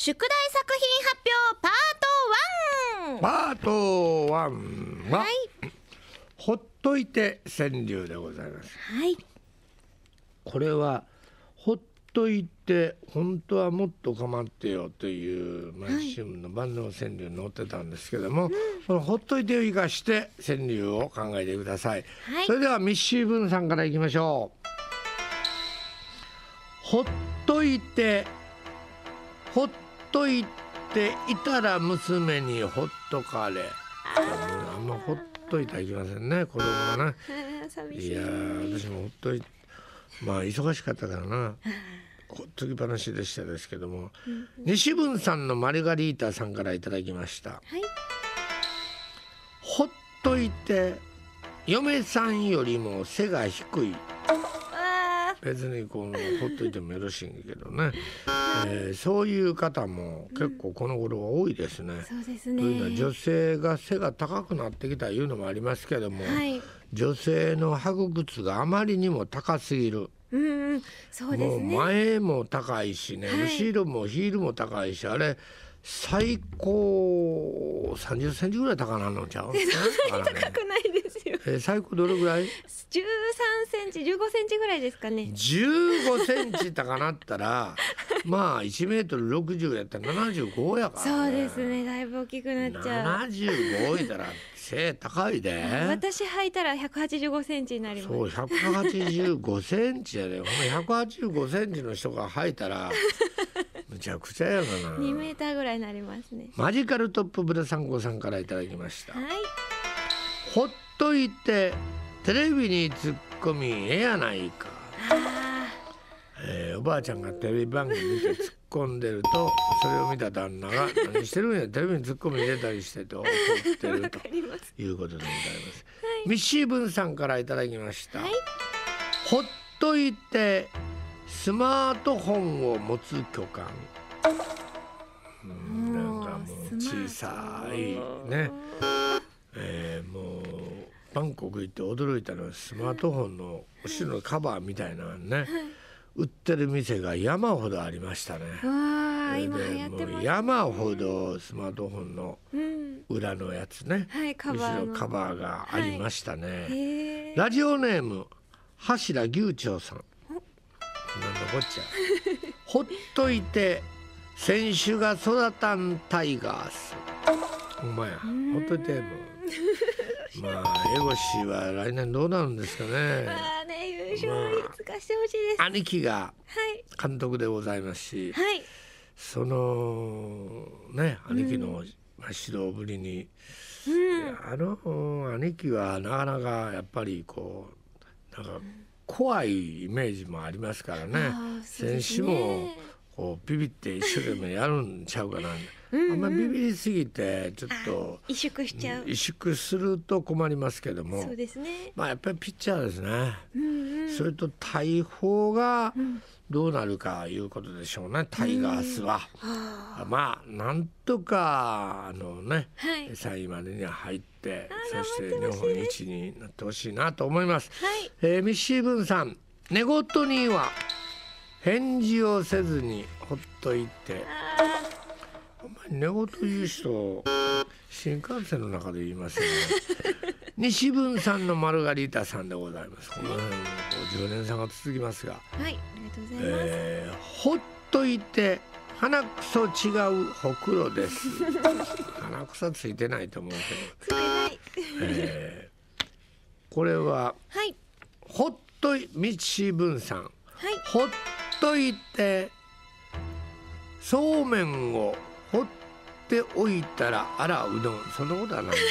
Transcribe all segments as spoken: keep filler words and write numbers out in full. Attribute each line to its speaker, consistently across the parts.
Speaker 1: 宿題作品発表パートワン。
Speaker 2: パートワンは、はい、ほっといて川柳でございます。
Speaker 1: はい、
Speaker 2: これはほっといて本当はもっと構ってよという毎日新聞の万能川柳に載ってたんですけども、はい、このほっといてを生かして川柳を考えてください。はい、それではミッシーブンさんからいきましょう。ほっといてほっといていたら娘にほっとかれ。あんまほっといたらいけませんね、子供がね。いや私もほっといて、まあ忙しかったからな、ほっとき話でしたですけども、うんうん、西文さんのマルガリータさんからいただきました。はい、ほっといて嫁さんよりも背が低い。別にこうほっといてもよろしいんだけどね、えー、そういう方も結構この頃は多いですね。
Speaker 1: うん、そうですね。
Speaker 2: というのは女性が背が高くなってきたいうのもありますけども、はい、女性の履く靴があまりにも高すぎる。
Speaker 1: うんうん、そうですね。
Speaker 2: もう前も高いしね、はい、後ろもヒールも高いし、あれ最高さんじゅっセンチぐらい高なのちゃう？
Speaker 1: そんなに高くないですよ。
Speaker 2: えー、最高どれぐらい？
Speaker 1: じゅうさんセンチじゅうごセンチぐらいですかね。
Speaker 2: じゅうごセンチ高なったらまあいちメートルろくじゅうやったらななじゅうごやからね。
Speaker 1: そうですね、だいぶ大きくなっちゃう。
Speaker 2: ななじゅうごいたら背高いで。
Speaker 1: 私履いたらひゃくはちじゅうごセンチになります。
Speaker 2: そうひゃくはちじゅうごセンチやで、ほんまひゃくはちじゅうごセンチの人が履いたらむちゃくちゃやがな。
Speaker 1: にメーターぐらいになりますね。
Speaker 2: マジカルトップブラサンコさんからいただきました。
Speaker 1: はい、
Speaker 2: ほっといてテレビに突っ込みええやないか。えー、おばあちゃんがテレビ番組見て突っ込んでるとそれを見た旦那が何してるんや、テレビに突っ込み入れたりしてと怒ってるということでございます。はい、ミッシーブンさんからいただきました。はい、ほっといてスマートフォンを持つ巨漢。うん、なんかもう小さいね、えー、もうバンコク行って驚いたのはスマートフォンの後ろのカバーみたいなのね、はい、売ってる店が山ほどありましたね。
Speaker 1: わ今やってますね。
Speaker 2: もう山ほどスマートフォンの裏のやつね、うん、はい、カバーの後ろカバーがありましたね。はい、ラジオネーム柱牛長さん、なんだこっちゃほっといて選手が育たんタイガース。お前やほっといてもまあ江越は来年どうなるんですかね。
Speaker 1: まあね、優勝率化してほしいです。
Speaker 2: まあ、兄貴が監督でございますし、はい、そのね兄貴の指導ぶりに、うん、あの兄貴はなかなかやっぱりこうなんか怖いイメージもありますからね。選手もこうビビって一生懸命やるんちゃうかな。うんうん、あんまりビビりすぎてちょっと
Speaker 1: 萎縮しちゃう。
Speaker 2: 萎縮すると困りますけども、
Speaker 1: そうですね、
Speaker 2: まあやっぱりピッチャーですね。うんうん、それと大砲がどうなるかいうことでしょうね、タイガースは。うん、まあなんとかあのね、はい、さんいまでには入って、そして日本一になってほしいなと思います。はい、えー、ミッシーブンさん、寝言には返事をせずにほっといて。寝言言う人新幹線の中で言いますね。西文さんのマルガリータさんでございます。この辺もじゅうねん差が続きますが、はい、
Speaker 1: ありがとうございます。えー、
Speaker 2: ほっといて鼻くそ違うほくろです。鼻くそついてないと思うけど
Speaker 1: ついてない、
Speaker 2: えー、これは、はい、ほっとい西文さん、はい、ほっといてそうめんをほっておいたらあらうどん、そんなことはない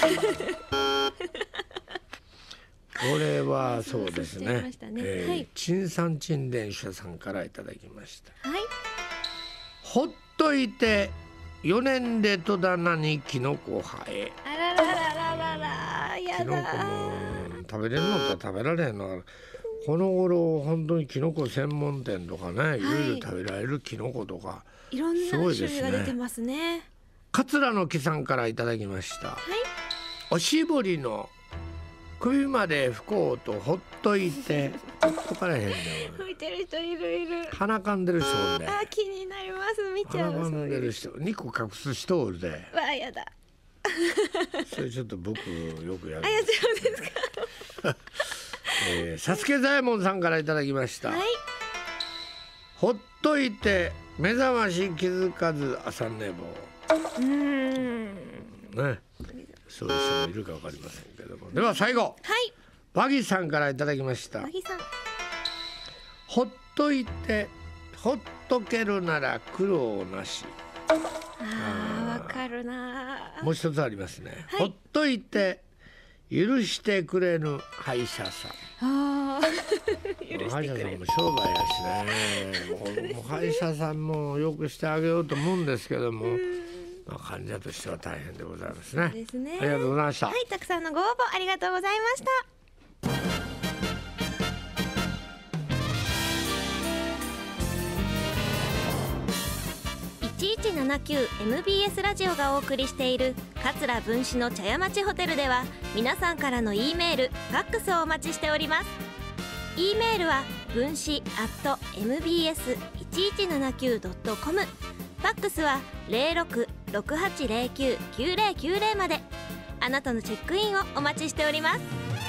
Speaker 2: これはそうですね、えーはい、陳山陳電車さんからいただきました。はい、ほっといてよねんで戸棚にキノコ生え。
Speaker 1: あらららららら、やだ。
Speaker 2: キノコも食べれるのと食べられへんの。この頃本当にキノコ専門店とかね、はい、いろいろ食べられるキノコとか
Speaker 1: いろんな種類が出てますね。
Speaker 2: 桂の木さんからいただきました。はい、おしぼりの首まで拭こうとほっといてほっとからへんねん。
Speaker 1: 拭いてる人いるいる。
Speaker 2: 鼻かんでる人おるで。
Speaker 1: あ、気になります。見ちゃう。
Speaker 2: 鼻かんでる人、肉隠す人おるで。
Speaker 1: わあ、やだ。
Speaker 2: それちょっと僕よくやる。
Speaker 1: あ、やっちゃうんですか。
Speaker 2: えー、サスケ左衛門さんからいただきました、
Speaker 1: はい。
Speaker 2: ほっといて目覚まし気づかず朝寝坊。
Speaker 1: うーん。
Speaker 2: ね、そういう人もいるか分かりませんけども。では最後、
Speaker 1: はい。
Speaker 2: バギさんからいただきました。
Speaker 1: 和木さん。
Speaker 2: ほっといてほっとけるなら苦労なし。
Speaker 1: ああ、わかるな。
Speaker 2: もう一つありますね、
Speaker 1: はい、
Speaker 2: ほっといて許してくれぬ歯医者さん。
Speaker 1: ああ、
Speaker 2: 歯医者さんも商売やしね。もうもう歯医者さんもよくしてあげようと思うんですけども、まあ、患者としては大変でございますね。
Speaker 1: ですね。
Speaker 2: ありがとうございました。
Speaker 1: はい、たくさんのご応募ありがとうございました。いちいちななきゅう エムビーエス ラジオがお送りしている桂文枝の茶屋町ホテルでは、皆さんからの E メール、ファックスをお待ちしております。 E メールは文枝 アット エムビーエスいちいちななきゅう ドットコム、 ファックスは ゼロろく ろくはちゼロきゅう きゅうゼロきゅうゼロまで。あなたのチェックインをお待ちしております。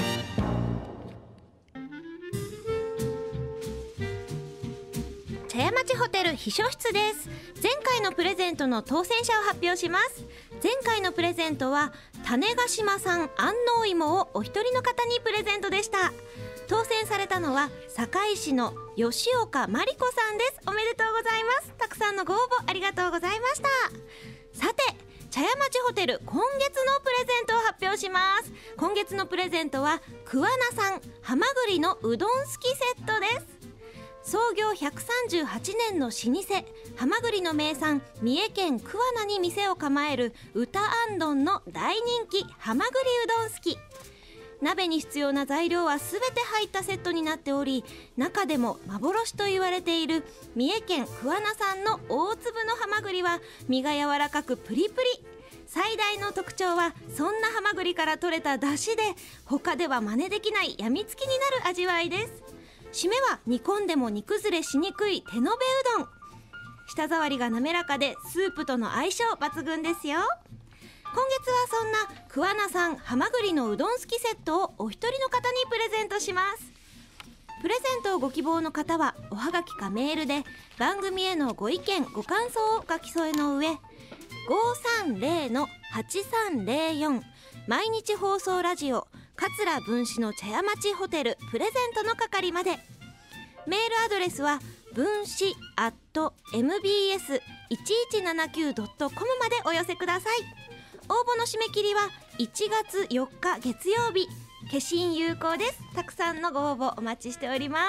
Speaker 1: 茶屋町ホテル秘書室です。前回のプレゼントの当選者を発表します。前回のプレゼントは種子島産安納芋をお一人の方にプレゼントでした。当選されたのは堺市の吉岡真理子さんです。おめでとうございます。たくさんのご応募ありがとうございました。さて、茶屋町ホテル今月のプレゼントを発表します。今月のプレゼントは桑名産はまぐりのうどんすきセットです。創業ひゃくさんじゅうはちねんの老舗はまぐりの名産、三重県桑名に店を構える歌あんどんの大人気はまぐりうどんすき。鍋に必要な材料はすべて入ったセットになっており、中でも幻と言われている三重県桑名産の大粒のはまぐりは身が柔らかくプリプリ。最大の特徴はそんなはまぐりから取れた出汁で他では真似できないやみつきになる味わいです。締めは煮込んでも煮崩れしにくい手延べうどん。舌触りが滑らかでスープとの相性抜群ですよ。今月はそんな桑名産はまぐりのうどんすきセットをお一人の方にプレゼントします。プレゼントをご希望の方はおはがきかメールで番組へのご意見ご感想を書き添えの上、ごさんゼロのはちさんゼロよん毎日放送ラジオ桂文枝の茶屋町ホテルプレゼントの係まで。メールアドレスは文枝 アット エムビーエスいちいちななきゅう ドットコム までお寄せください。応募の締め切りはいちがつよっか月曜日。消印有効です。たくさんのご応募お待ちしております。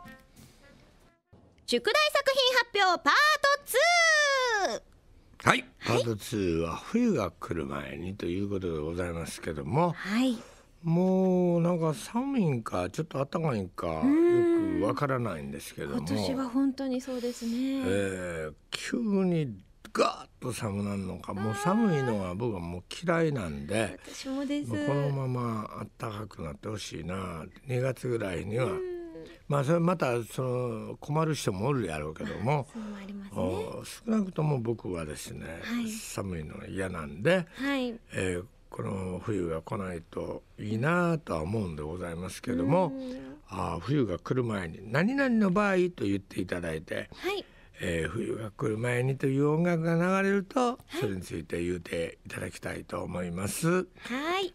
Speaker 1: 宿題作品発表パートツー。
Speaker 2: はい、パートツーは冬が来る前にということでございますけども、
Speaker 1: はい、
Speaker 2: もうなんか寒いんかちょっと暖かいんかよくわからないんですけども、
Speaker 1: 今年は本当にそうですね、
Speaker 2: えー、急にガーッと寒なるのか、もう寒いのは僕はもう嫌いなんで、
Speaker 1: 私もです。
Speaker 2: もうこのまま暖かくなってほしいな。にがつぐらいにはまあそれまたその困る人もおるやろうけども、
Speaker 1: そうもありますね。
Speaker 2: 少なくとも僕はですね、はい、寒いのが嫌なんで、はい、えー、この冬が来ないといいなとは思うんでございますけども、あ、冬が来る前に何々の場合と言っていただいて、はい、えー、冬が来る前にという音楽が流れると、それについて言うていただきたいと思います。はい、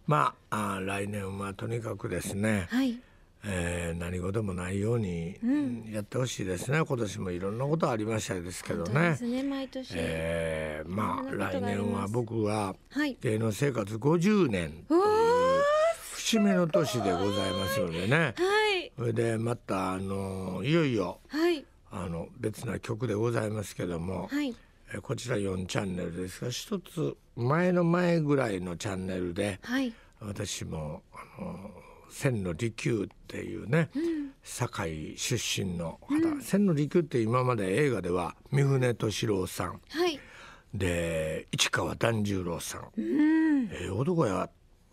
Speaker 2: まあ、あ来年はとにかくですね、はい、えー、何事もないようにやってほしいですね、うん、今年もいろんなことありましたですけどね。
Speaker 1: 本当ですね、毎年、
Speaker 2: えー、まあ来年は僕は芸能生活ごじゅうねんという節目の年でございますのでね、はい、それでまたあのいよいよ、はい、あの別な曲でございますけども、はい、えこちらよんチャンネルですが、一つ前の前ぐらいのチャンネルで、はい、私もあの千利休っていうね、うん、堺出身の方、うん、千利休って今まで映画では三船敏郎さん、はい、で市川團十郎さん、うん、えー、男やばっ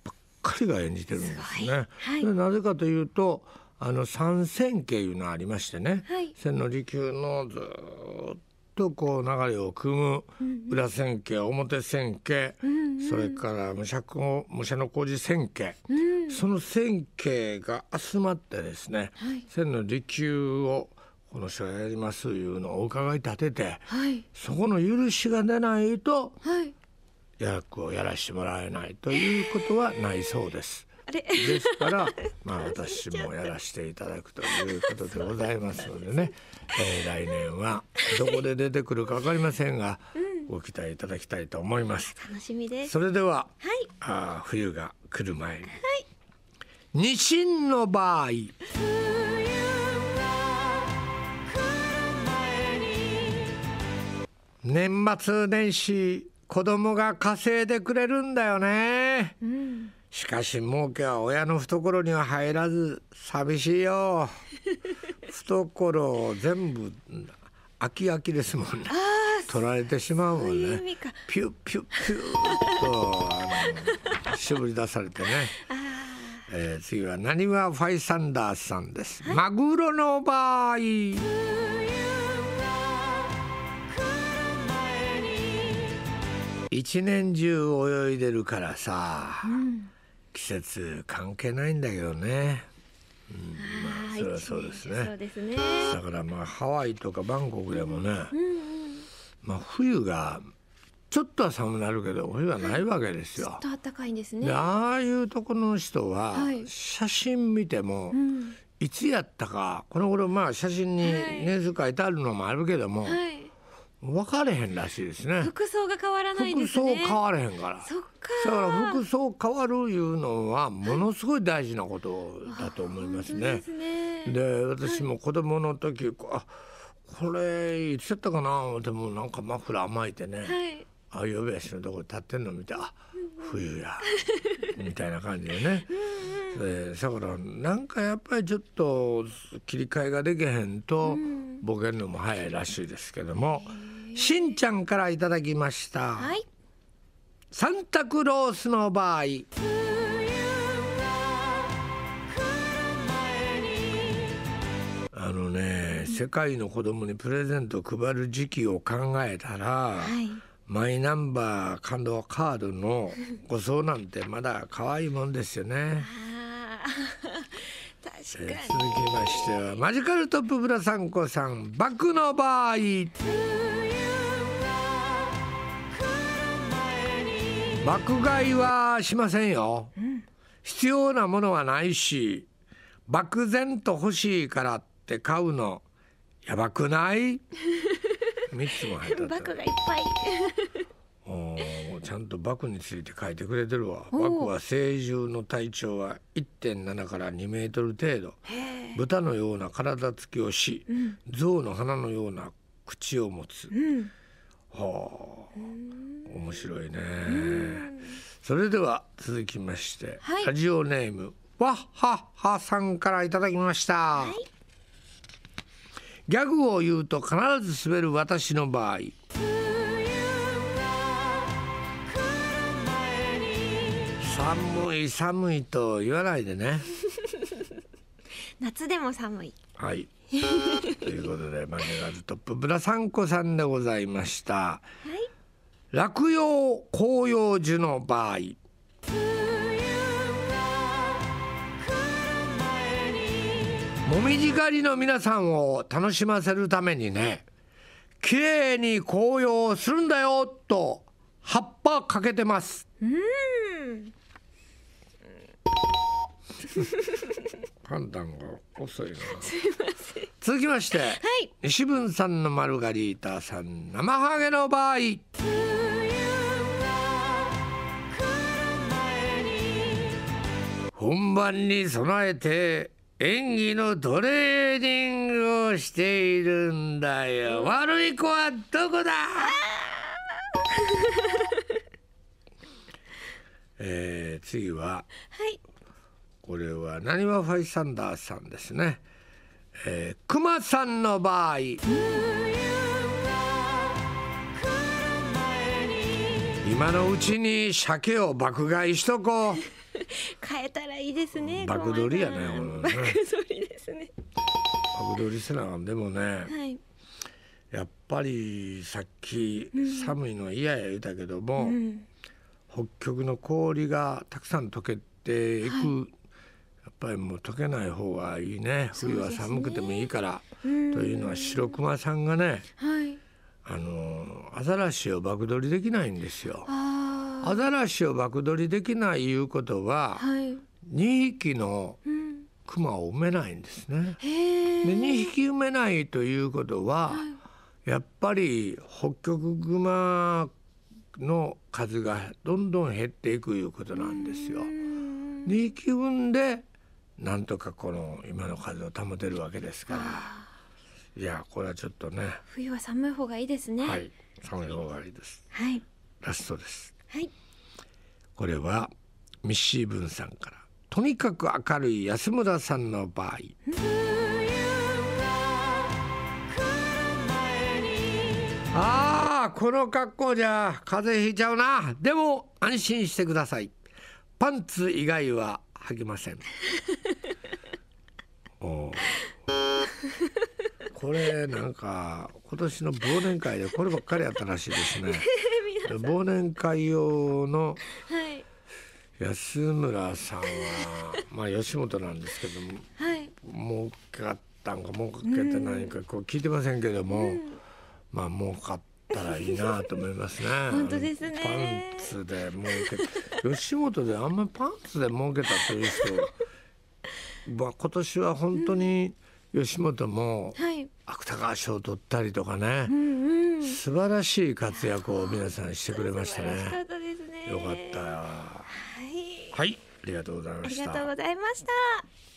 Speaker 2: かりが演じてるんですね。
Speaker 1: はい、
Speaker 2: でなぜかというとあの三線形いうのがありましてね、
Speaker 1: はい、
Speaker 2: 千利休のずっとこう流れを組む裏千家、表千家、うんうん、それから武者武者小路千家、うん、その千家が集まってですね、はい、千利休をこの人がやりますいうのをお伺い立てて、はい、そこの許しが出ないと、はい、役をやらせてもらえないということはないそうです。
Speaker 1: あれ
Speaker 2: ですから、まあ、私もやらせていただくということでございますのでね、えー、来年はどこで出てくるか分かりませんが、うん、ご期待いただきたいと思います。
Speaker 1: 楽しみです。
Speaker 2: それでは、
Speaker 1: はい、
Speaker 2: あ冬が来る前に、はい、
Speaker 1: ニ
Speaker 2: シンの場合年末年始子供が稼いでくれるんだよね、うん、しかし儲けは親の懐には入らず寂しいよ懐を全部空き空きですもんね。取られてしまうもんね。ピュッピュッピュッとあの絞り出されてねえー、次はなにわファイサンダースさんです、はい、マグロの場合一年中泳いでるからさ、うん、季節関係ないんだけどね、うんまあ、それはそうですね。
Speaker 1: そうですね。
Speaker 2: だからまあハワイとかバンコクでもね、うんうん、まあ、冬がちょっとは寒くなるけど冬はないわけですよ。
Speaker 1: ずっと暖かいんですね。
Speaker 2: でああいうところの人は写真見ても、はい、いつやったかこの頃まあ写真に年数書いてあるのもあるけども、はい、分かれへんらしいですね。
Speaker 1: 服装が変わらないですね。
Speaker 2: 服装変われへんから。
Speaker 1: そっか。
Speaker 2: だから服装変わるいうのはものすごい大事なことだと思いますね。
Speaker 1: ですね。
Speaker 2: で私も子供の時、はい、あこれいつやったかなでもなんかマフラー巻いてね、はいああいう呼び出しのところ立ってんの見てあ冬やみたいな感じでねでだからなんかやっぱりちょっと切り替えができへんとボケるのも早いらしいですけども、しんちゃんからいただきました、はい、サンタクロースの場合あのね世界の子供にプレゼントを配る時期を考えたら、はいマイナンバー感動カードのご相談ってまだ可愛いもんですよね。
Speaker 1: あ確かに、えー、
Speaker 2: 続きましてはマジカルトップブラさんこさんバクの場合爆買いはしませんよ、うん、必要なものはないし漠然と欲しいからって買うのやばくないみっつも入った
Speaker 1: バクがいっぱい
Speaker 2: おちゃんとバクについて書いてくれてるわ。バクは成獣の体長は いってんなな からにメートル程度豚のような体つきをし、うん、象の鼻のような口を持つ、うん、はあ面白いね。それでは続きまして、はい、ラジオネームわっはっはさんからいただきました、はい、ギャグを言うと必ず滑る私の場合寒い寒いと言わないでね
Speaker 1: 夏でも寒い
Speaker 2: はいということでマネガルトップブラサンコさんでございました、はい、落葉広葉樹の場合もみじ狩りの皆さんを楽しませるためにねきれいに紅葉するんだよと葉っぱかけてます。うーん判断が遅いな。
Speaker 1: すいません。
Speaker 2: 続きまして、はい、西文さんのマルガリータさん生ハゲの場合本番に備えて演技のトレーニングをしているんだよ。悪い子はどこだえー、次は、はい、これはなにわファイサンダーさんですね、えー、クマさんの場合今のうちに鮭を爆買いしとこう
Speaker 1: 変えたらいいですね。
Speaker 2: 爆撮りやね。
Speaker 1: 爆撮りですね。
Speaker 2: 爆撮りせなあかん。でもね、
Speaker 1: はい、
Speaker 2: やっぱりさっき寒いの嫌や言うたけども、
Speaker 1: うん、
Speaker 2: 北極の氷がたくさん溶けていく、はい、やっぱりもう溶けない方がいいね。冬は寒くてもいいから、ね、というのは白熊さんがね、はい、あのアザラシを爆撮りできないんですよ。アザラシを爆撮りできないいうことは、はい、にひきのクマを埋めないんですね。でにひき埋めないということは、はい、やっぱり北極熊の数がどんどん減っていくいうことなんですよ。にひき産んでなんとかこの今の数を保てるわけですから、いやこれはちょっとね、
Speaker 1: 冬は寒い方がいいですね。
Speaker 2: はい、寒い方がいいです。
Speaker 1: はい、
Speaker 2: ラストです。
Speaker 1: はい、
Speaker 2: これはミッシー文さんから。とにかく明るい安村さんの場合、ああこの格好じゃ風邪ひいちゃうな。でも安心してください、パンツ以外は履きません。おこれなんか今年の忘年会でこればっかりやったらしいですね。忘年会用の安村さんは、まあ吉本なんですけども、はい、儲かったんか儲けてないかこう聞いてませんけども、うん、まあ儲かったらいいなと思いますね。
Speaker 1: 本当ですね。
Speaker 2: パンツで儲け吉本であんまりパンツで儲けたという人、まあ、今年は本当に吉本も芥川賞を取ったりとかね、はい、うんうん、素晴らしい活躍を皆さんしてくれましたね。
Speaker 1: よかったですね。
Speaker 2: よかった。はい、はい、ありがとうございました。
Speaker 1: ありがとうございました。